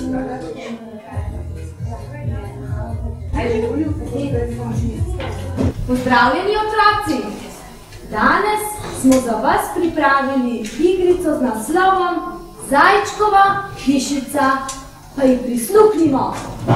Pozdravljeni otroci! Danes smo za vas pripravili igrico z naslovom Zajčkova hišica, pa ji prisluhnimo.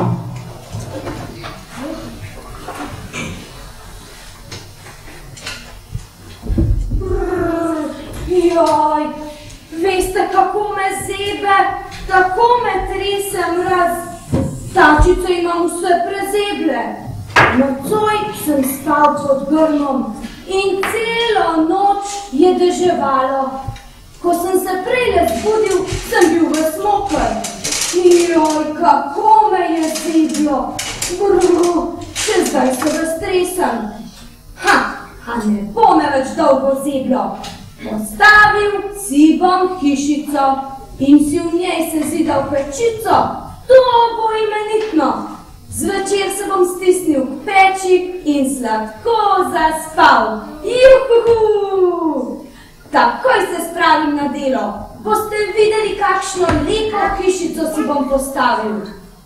Joj, veste, kako me zebe, tako me trese mraz. Tačice imam vse prezeble. Nocoj sem spal pod grmom in celo noč je deževalo. Ko sem se prejle zbudil, sem bil v smokar. Joj, kako me je zeblo. Še zdaj se raztresam. A ne bo me več dolgo zeblo. Postavil si bom hišico in si v njej sezidal pečico. To bo imenitno. Zvečer se bom stisnil k peči in sladko zaspal. Juhu! Takoj se spravim na delo. Boste videli, kakšno lepo hišico si bom postavil.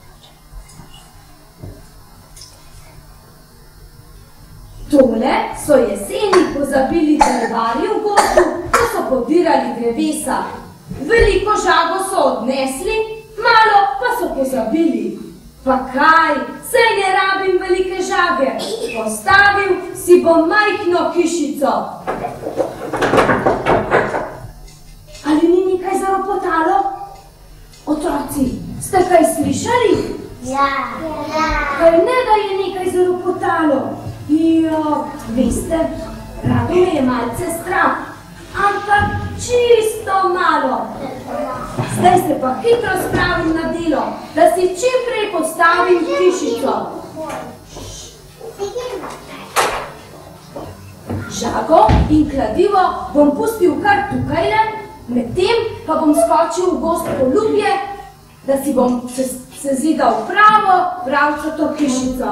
Tole so jeseni pozabili drvarji v gozdu, ko so podirali drevesa. Veliko žago so odnesli, malo pa so pozabili. Pa kaj, saj ne rabim velike žage. Postavil si bom majhno hišico. Ali ni nekaj zaropotalo? Otroci, ste kaj slišali? Ja. Kaj ne, da je nekaj zaropotalo? Jo, veste, rado me je malce strah, ampak čisto malo. Zdaj se pa hitro spravim na delo, da si čim prej postavim hišico. Žago in kladivo bom pustil kar tukajle, medtem pa bom skočil v gozd po lubje, da si bom sezidal pravcato hišico.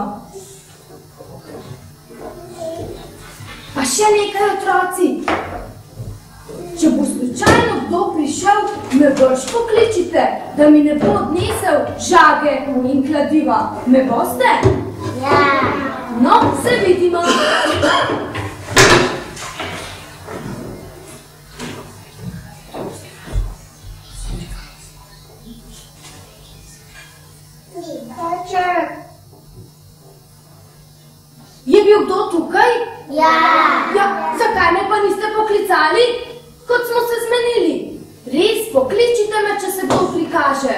Pa še nekaj, otroci. Če bo slučajno kdo prišel, me brž pokličite, da mi ne bo odnesel žage in kladiva. Me boste? Ja. No, se vidimo. Je bil kdo tukaj? Ja. Ja, zakaj me pa niste poklicali, kot smo se zmenili? Res, pokličite me, če se kdo prikaže.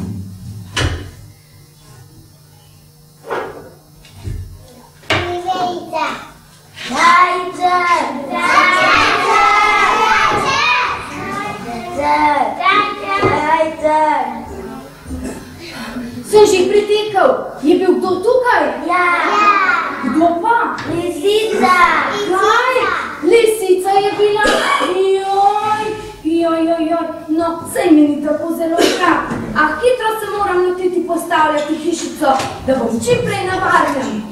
Privejte. Dajte. Sem že pritekal. Je bil kdo tukaj? Ja. Kdo pa? Lisica. Kaj? Lisica je bila? Joj. No, saj mi ni tako zelo strah. A hitro se moram lotiti postavljati hišico, da bom čim prej na varnem.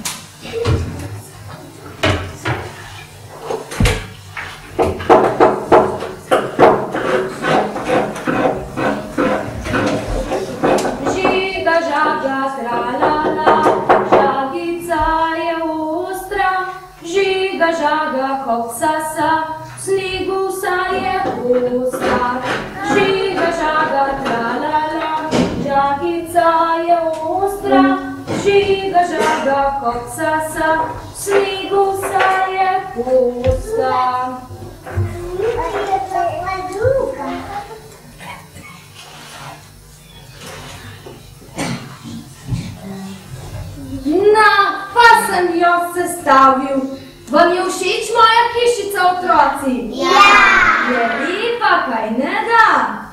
Žiga, žaga, tralala, žagica je ostra. Žiga, žaga, hop, sasa, v snegu vsa je ostra. Žiga, žaga, tralala, žagica je ostra. Žiga, žaga, hop, sasa, v snegu vsa je ostra. Na, pa sem jo sestavil. Vam je všeč moja hišica, otroci? Ja. Je lepa, kaj ne da?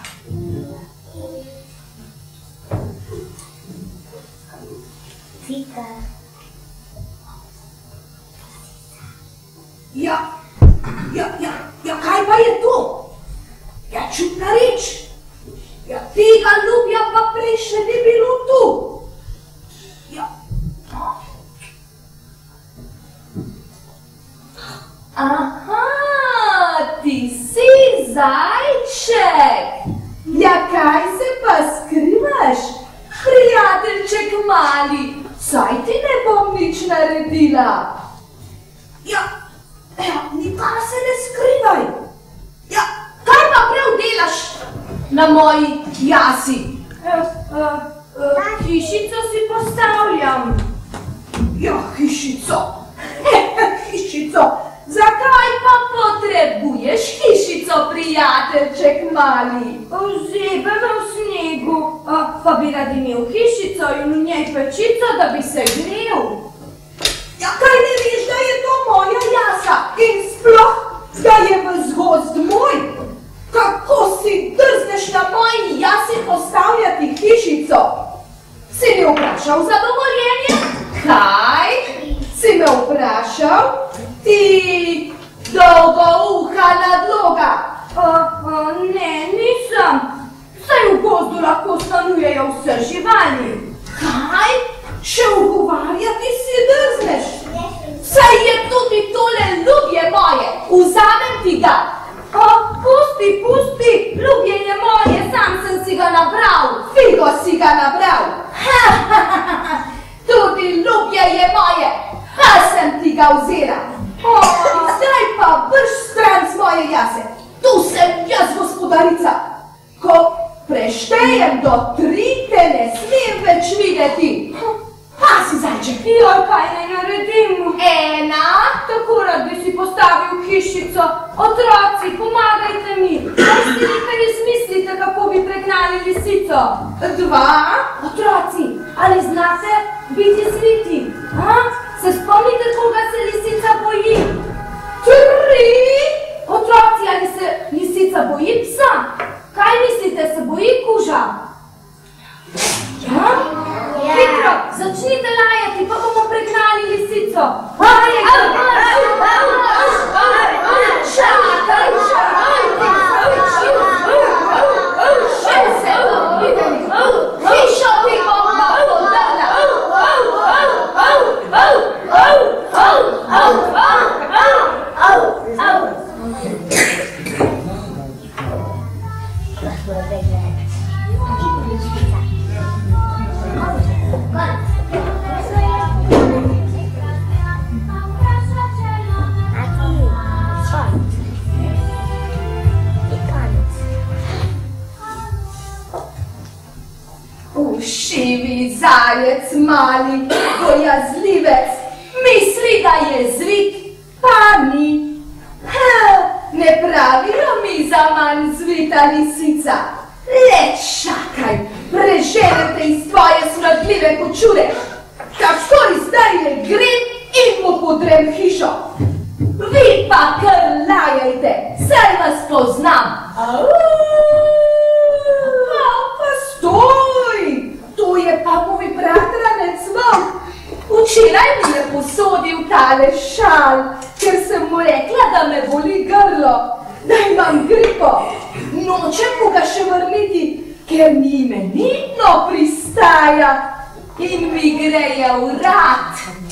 Pika. Ja, kaj pa je to? Ja, čudna reč. Ja, tega lubja pa prej še ni bilo tu. Ja. Aha, ti si zajček. Ja, kaj se pa skrivaš? naredila? Ja, nikar se ne skrivaj. Ja, kaj pa prav delaš na moji jasi? Hišico si postavljam. Ja, hišico. Hišico. Zakaj pa potrebuješ hišico, prijateljček mali? Zebemo v snegu, pa bi rad imel hišico in v njej pečico, da bi se grel. Ja, kaj ne veš, da je to moja jasa in sploh, da je vzgozd moj? Kako si drzneš na moji jasi postavljati hišico? Si me vprašal za dovoljenje? Kaj? Si me vprašal? Ti dolgouha nadloga. Ne, nisem. Saj v gozdu lahko stanujejo vse živali. Kaj? Še ugovarjati si drzneš? Saj je tudi tole ljubje moje. Vzamem ti ga. Pusti, ljubje je moje, sam sem si ga nabral. Figo si ga nabral. Tudi ljubje je moje. Sem ti ga vzela. Zdaj pa vrš stran z moje jase. Tu sem jaz gospodarica. Ko preštejem do 3, te ne smem več videti. Si zajček. Joj, kaj naj naredim? 1. Tako rad bi si postavil hišico. Otroci, pomagajte mi. Kaj si nekaj izmislite, kako bi pregnali lisico? 2. Otroci, ali znate biti zviti? Se spomnite, koga se lisica boji? 3. Otroci, ali se lisica boji psa? Kaj mislite, se boji kuža? Ja? Hitro, začnite lajati, pa bomo pregnali lisico. Še se bomo videli. Hišo ti bomo podala. Ušivi zajec mali, bojazljivec, misli, da je zvit, pa ni. Ne pravijo mi za manj zvita lisica. Le čakaj, preženete iz tvoje smrdljive kočure. Takoj zdaj le grem in mu podrem hišo. Vi pa kar lajajte, saj vas poznam. Pa stoj! To je pa moj bratranec Volk. Včeraj mi je posodil tale šal, ker sem mu rekla, da me boli grlo, da imam gripo. Nočem mu ga še vrniti, ker mi imenitno pristaja in mi greje v rad.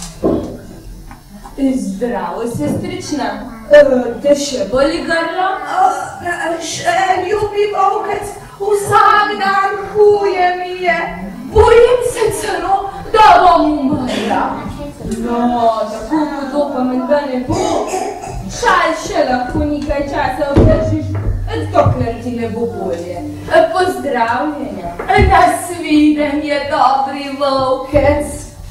Zdravo, sestrična. Te še boli grlo? Še, ljubi volkec, vsak dan huje mi je. Bojim se celo, da bom umrla. No, tako hudo pa menda ne bo. Šal še lahko nekaj časa obdržiš, dokler ti ne bo bolje. Pozdravljenja. Nasvidenje, dobri volkec.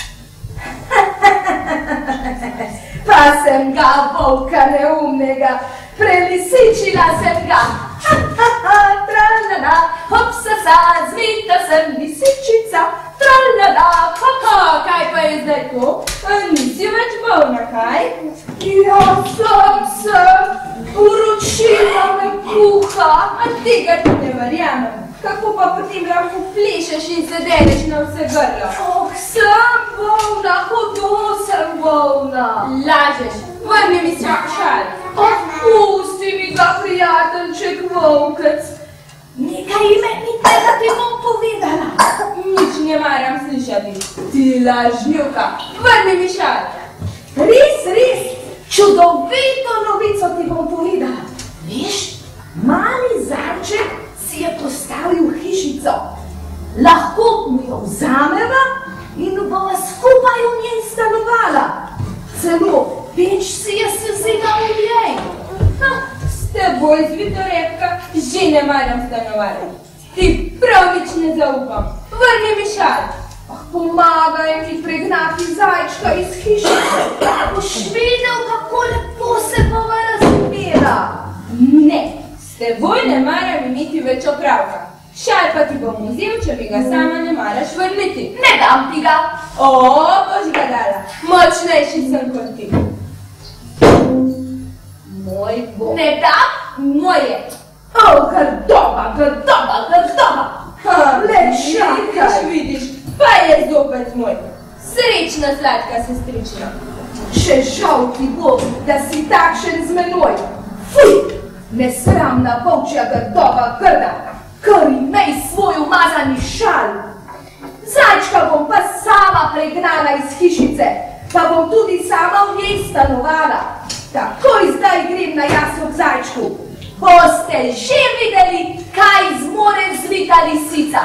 Pa sem ga, volka neumnega, prelisičila sem ga. Tralala, hopsasa, zvita sem lisičica. Tralala, kaj pa je zdaj to? Nisi več bolna, kaj? Ja, sem. Vročina me kuha, a tega ti ne verjamem. Kako pa potem lahko plešeš in se deneš na vse grlo? Sem bolna, hudo sem bolna. Lažeš, vrni mi šal. Pusti mi ga, prijateljček volkec. Nekaj imenitnega ti bom povedala. Nič ne maram slišati. Ti lažnjuka, vrni mi šal. Res, čudovito novico ti bom povedala. Veš, mali zajček si je postavil hišico. Lahko mu jo vzameva in bova skupaj v njej stanovala. Celo peč si je sezila v njej. S teboj, Zvitorepka, že ne maram stanovati. Ti prav nič ne zaupam. Vrni mi šal. Pomagaj mi pregnati zajčka iz hišice. Boš videl, kako lepo se bova razumela. Ne, s teboj ne maram imeti več opravka. Šal pa ti bom vzel, če mi ga sama ne maraš vrniti. Ne dam ti ga. Boš ga dala. Močnejši sem kot ti. Moj bo. Ne dam? Moje. Grdoba. Le čakaj. Vidiš, pa je zopet moj. Srečna, sladka sestrična. Še žal ti bo, da si takšen z menoj. Fuj, nesramna volčja grdova grda, kar imej svoj umazani šal. Zajčka bom pa sama pregnala iz hišice, pa bom tudi sama v njej stanovala. Takoj zdaj grem na jasno k zajčku. Boste že videli, kaj zmore zvita lisica.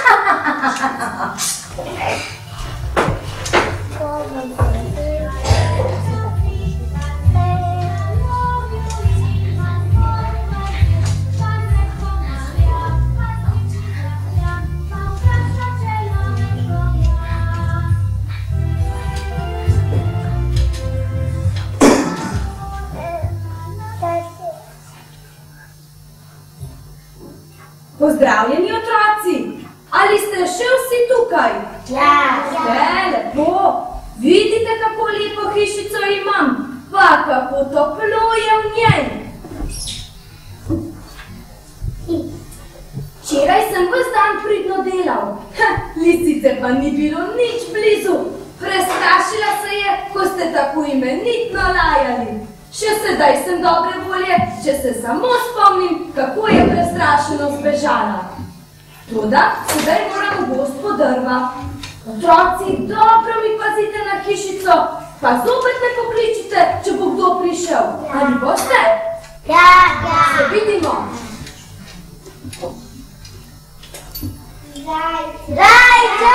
Pozdravljeni otroci! Ali ste še vsi tukaj? Ja. Lepo! Vidite, kako lepo hišico imam, pa kako toplo je v njej. Včeraj sem ves dan pridno delal. Lisice pa ni bilo nič blizu. Prestrašila se je, ko ste tako imenitno lajali. Še sedaj sem dobre volje, če se samo spomnim, kako je prestrašeno zbežala. Toda, sedaj moram v gozd po drva. Otroci, dobro mi pazite na hišico, pa zopet me pokličite, če bo kdo prišel. Ali boste? Ja. Se vidimo. Zajček!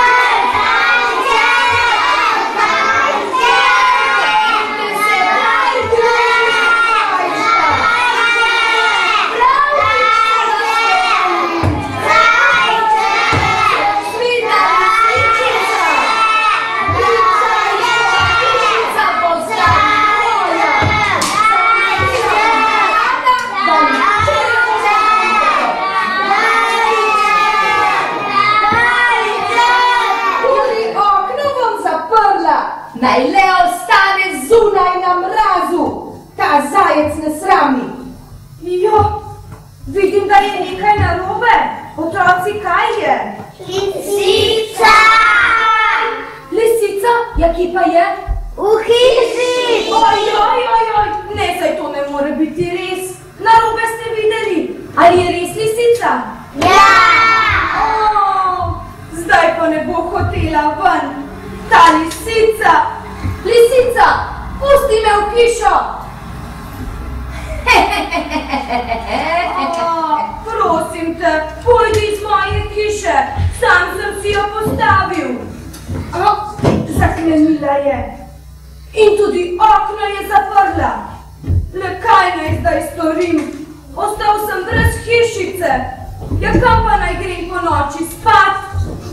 Naj le ostane zunaj na mrazu, ta zajec nesrami. Jo, vidim, da je nekaj narobe. Otroci, kaj je? Lisica! Lisica? Ja, kje pa je? V hiši! Oj, ne, saj to ne more biti res. Narobe ste videli. Ali je res lisica? Ja! Zdaj pa ne bo hotela ven. Ta lisica! Lisica, pusti me v hišo! Prosim te, pojdi iz moje hiše, sam sem si jo postavil. Zaklenila je. In tudi okno je zaprla. Le kaj naj zdaj storim? Ostal sem brez hišice. Ja, kam pa naj grem po noči spat?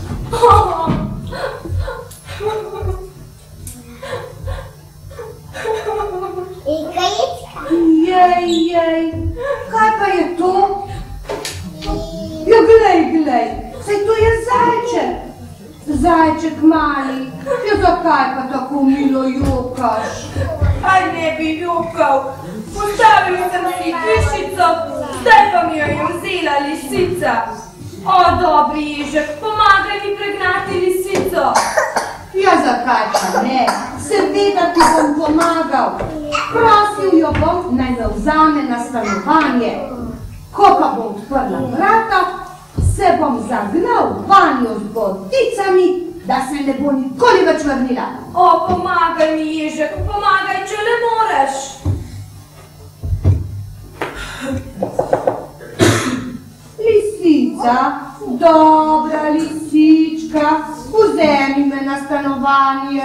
Jej, kaj pa je to? Ja, glej, saj to je zajček. Zajček mali, ja, zakaj pa tako milo jokaš? Aj ne bi jokal, postavil sem si hišico, zdaj pa mi jo je vzela lisica. O, dobri ježek, pomagaj mi pregnati lisico. Ja, zakaj pa ne? Seveda ti bom pomagal. Prosil jo bom, naj me vzame na stanovanje. Ko pa bom odprla vrata, se bom zagnal vanjo z bodicami, da se ne bo nikoli več vrnila. O, pomagaj mi, ježek, pomagaj, če le moreš. Lisica, dobra lisička, vzemi Vzemi me na stanovanje.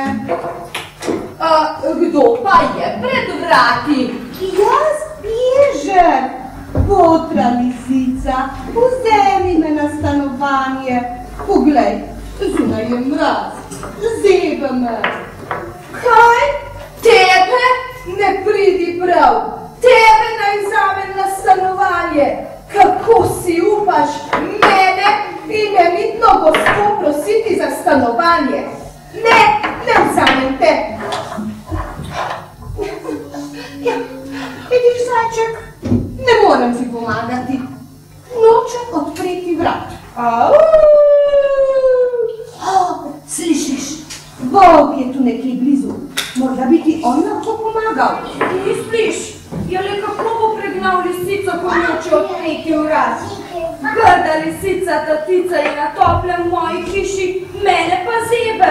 Kdo pa je pred vrati? Jaz Ježek, botra lisica, vzemi me na stanovanje. Poglej, zunaj je mraz, zebe me. Kaj? Tebe? Ne pridi prav. Tebe naj vzamem na stanovanje. Kako si upaš mene in nemitno gospo prositi za stanovanje? Ne, ne vzamem te. Ja, vidiš, zajček, ne morem ti pomagati. Nočem odpreti vrat. Slišiš, Bog je tu nekje blizu. Morda bi ti on lahko pomagal. Misliš, je le kako bo pregnal lisico, ko noče odpreti vrat? Grda lisica, tatica je na toplem v moji hiši, mene pa zebe.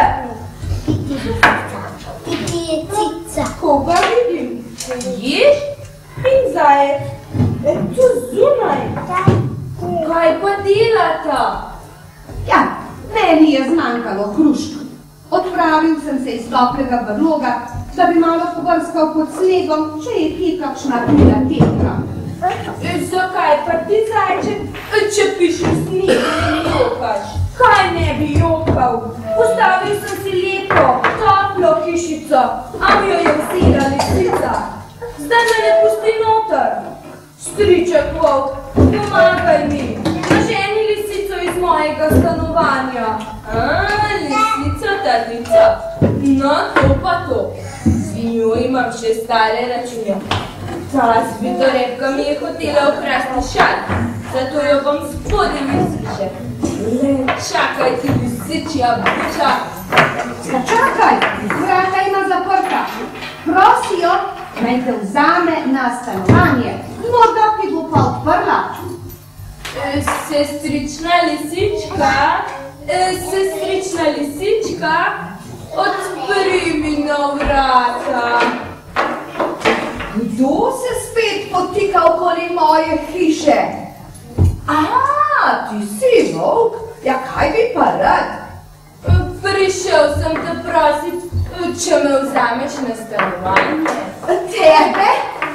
Ti je cica. Koga vidim? Jiš in zajec. Tu zunaj. Kaj pa delata? Ja, meni je zmanjkalo hrušk. Odpravil sem se iz toplega brloga, da bi malo pobrskal pod snegom, če je kje kakšna tuja tetka. Zakaj pa ti, zajček, če pišeš sneg, ne jokaš? Kaj ne bi jokal? Postavil sem si lepo, toplo hišico, a mi jo je vzela lisica. Zdaj me ne pusti noter. Striček volk, pomagaj mi, naženi lisico iz mojega stanovanja. Lisica, tatica, no to pa to. Z njo imam še stare račune. Ta zvitorepka mi je hotela ukrasti šal, zato jo bom spodem iz hiše. Le čakaj ti, lisičja buča. Čakaj, vrata ima zaprta. Prosijo, naj te vzame na stanovanje. Morda ti bo pa odprla. Sestrična lisička, odpri mi na vrata. Kdo se spet potika okoli moje hiše? Ti si volk? Ja, kaj bi pa rad? Prišel sem te prosit, če me vzameš na stanovanje. Tebe?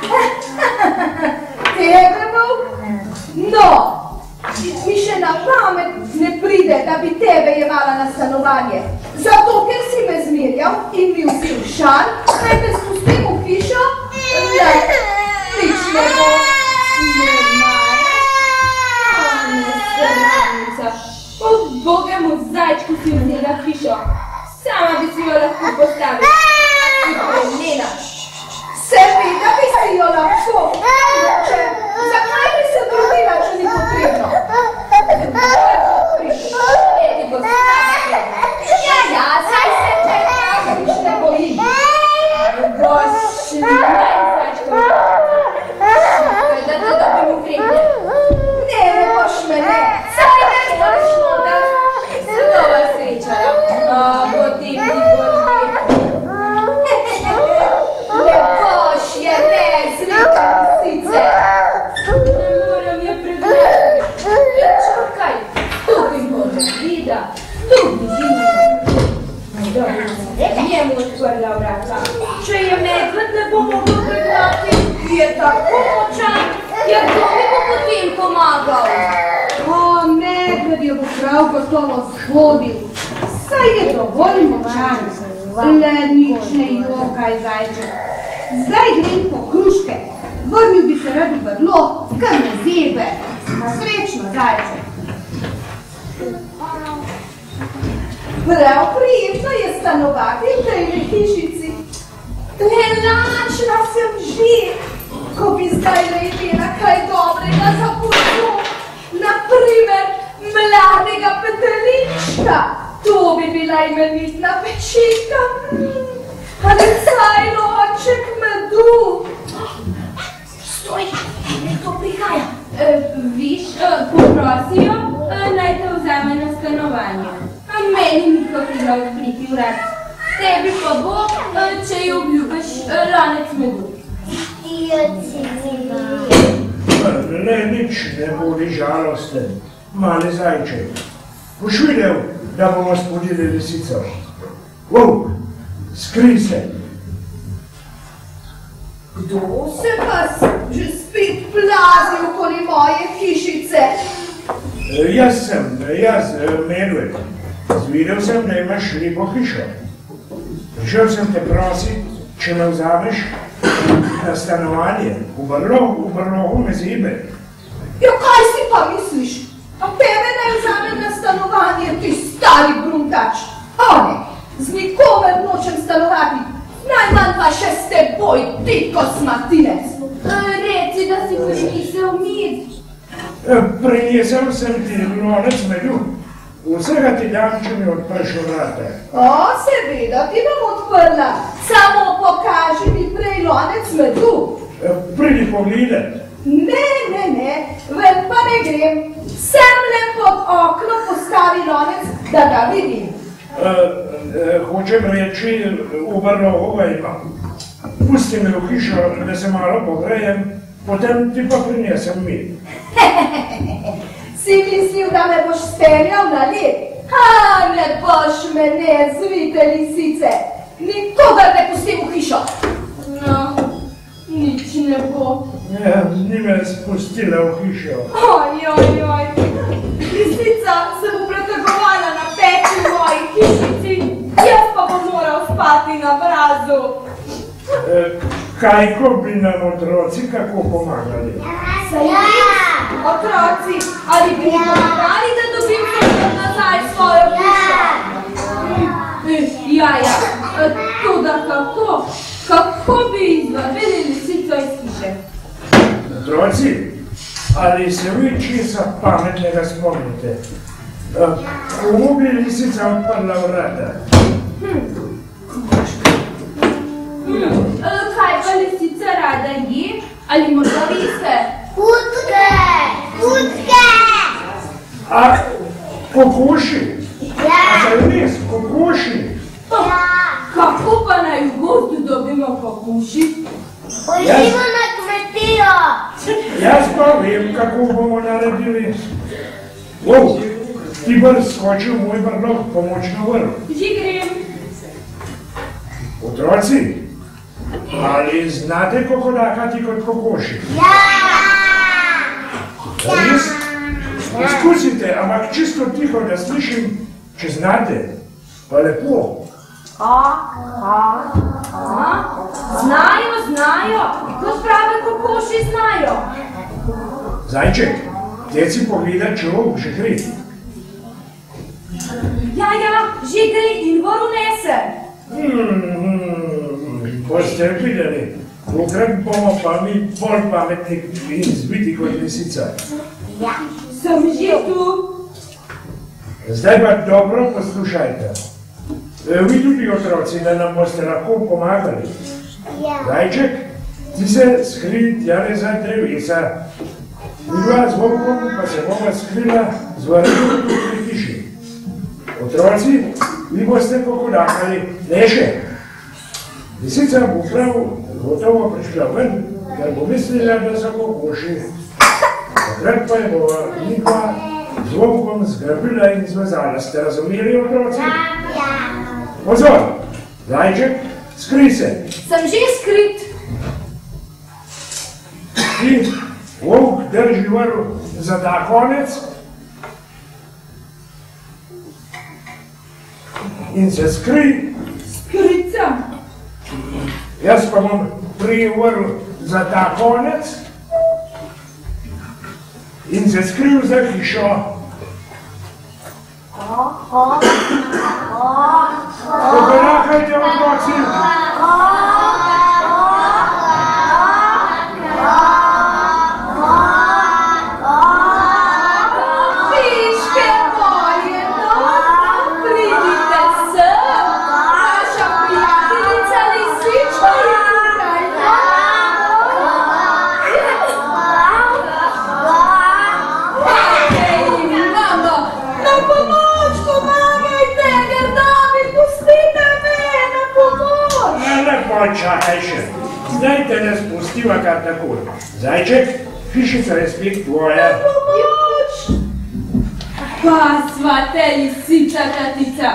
Tebe, volk? No, mi še na pamet ne pride, da bi tebe jemala na stanovanje. Zato, ker si me zmerjal in mi vsil šal, naj te spustim v hišo? Ne, nič ne bo. Ne maraš? Nesrnica. Od bogemu zajčku si vzela hišo. Sama bi si jo lahko postavila. Si premena. Seveda bi si jo lahko. Zakaj bi se trudila, če ni potrebno? Ja, saj se čekaj, nič ne bojim. Boš nekaj zajčkov. Čakaj, da te dobim ukrepne. Ne boš me, ne. Saj ne boš noter. Se bova srečala. Potem ti bo Lepoš je, ne, zrika lisice. Ne moram je pregledati. Čakaj, tu bi bodo vida. Tu bi zima. Njemu odprla vrata. Če je medved ne bo mogel pregnati, je tako močan, jer to mi bo potem pomagal. Medved jo bo prav gotovo shodil. Saj je dovolj močan. Le nič ne jokaj, zajček. Zdaj grem po hruške. Vrnil bi se rad v brlo, kar me zebe. Srečno, zajček. Prav prijetno je stanovati v tej hišici. Le lačna sem že, ko bi zdaj imela kaj dobrega za posluh. Naprimer, mladega petelinčka. To bi bila imenitna pečenka. Ali vsaj lonček medu. Stoj, nekdo prihaja. Viš, poprosijo, naj te vzame na stanovanje. Meni ni hotela odpriti vrat. Tebi pa bo, če ji obljubiš lonec medu. Le nič ne bodi žalosten, mali zajček. Boš videl, da bomo spodili lisico. Volk, skrij se. Kdo se vas že spet plazi okoli moje hišice? Jaz, Medved. Zvidel sem, da imaš lepo hišo. Prišel sem te prosit, če me vzameš na stanovanje v Brlogu Mezebe. Jo, kaj si pa misliš? A tebe naj vzamem na stanovanje, ti stari bruntač? O ne, z nikomer nočem stanovati, najmanj pa še s teboj, ti kosmatinec. Reci, da si prinesel mir. Prinesel sem ti lonec medu. Vsega ti dam, če mi odpreš vrata. O, seveda ti bom odprla. Samo pokaži mi prej lonec medu. Pridi pogledat. Ne, ven pa ne grem. Semle pod okno postavi lonec, da ga vidim. Hočem reči, v Brlogu ga imam. Pusti me v hišo, da se malo pogrejem, potem ti pa prinesem mir. Si mislil, da me boš speljal na led? Ne boš me ne, zvite lisice. Nikogar ne pusti v hišo. No, nič ne bo. Ni me spustila v hišo. Ojojoj, lisica se bo pretegovala na peči v moji hišici, jaz pa bom moral spati na mrazu. Kaj ko bi nam otroci kako pomagali? Otroci, ali bi mi pomagali, da dobim nazaj svojo hišo? Ja, toda kako bi izvabili lisico iz hiše? Otroci, ali se vi česa pametnega spomnite? Komu bi lisica odprla vrata? Kaj pa lisica rada je? Ali morda veste? Utke! A kokoši? Ja! A se res, kokoši? Kako pa naj v gozdu dobimo kokoši? Pojdimo na kmetijo! Jaz pa vem, kako bomo naredili. Ti br skočil v moj Brlog, pomoč na vrh. Že grem. Otroci, ali znate kokodakati kot kokoši? Ja! Res? Izkusite, ampak čisto tiho, da slišim, če znate. Pa lepo. Znajo, kot prave kokoši znajo. Zajček, deci pogleda, če volk že gre. Ja, že gre in voru nese. Boste videli, tokrat bomo pa mi bolj pametni in zbiti kot lisica. Ja! Sem že tu. Zdaj pa dobro poslušajte. Vi tudi otroci, da nam boste lahko pomagali. Ja! Zajček, ti se skrij tjale za drevesa. Dva z volkom pa se bomo skrila z vrhu pri hiši. Otroci, vi boste kokodakali, ne še. Lisica bo prav gotovo prišla ven, ker bo mislila, da so kokoši. Takrat pa je bova njihova z volkom zgrabila in zvezala. Ste razumeli, otroci? Ja! Pozor! Zajček, skrij se! Sem že skrit. Ti, volk, drži vrv za ta konec in se skrij. Skrit sem. Jaz pa bom prijel vrv za ta konec in se skril za hišo. Kokodakajte, otroci! Fiške moje, pridite sem. Naša prijateljica lisička je tukaj. Mamo, na pomoč, pomagajte, grdovi, pustite me, na pomoč. Lepo čakaj še. Zdaj te ne spustiva kar takoj. Zajček, hišica je spet tvoja. Pomoč. Pa, svate lisica, tatica.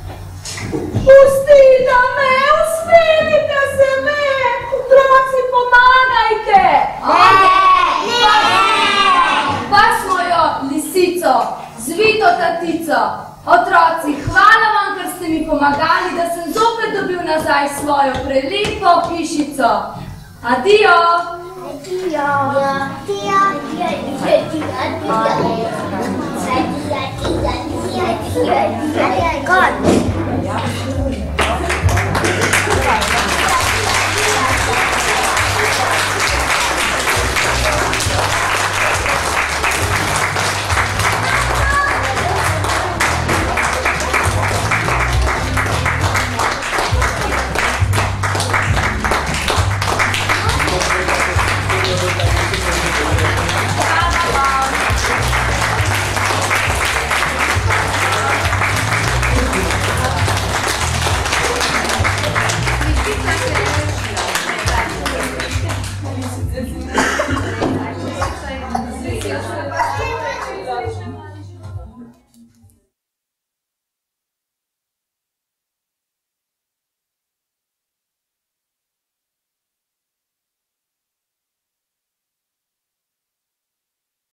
Pustite me, usmjerite se me. Otroci, pomagajte. Baš mojo lisico, zvito tatico. Otroci, hvala vam, ker ste mi pomagali, da sem zopet dobil nazaj svojo prelepo hišico. Adijo. Adijo.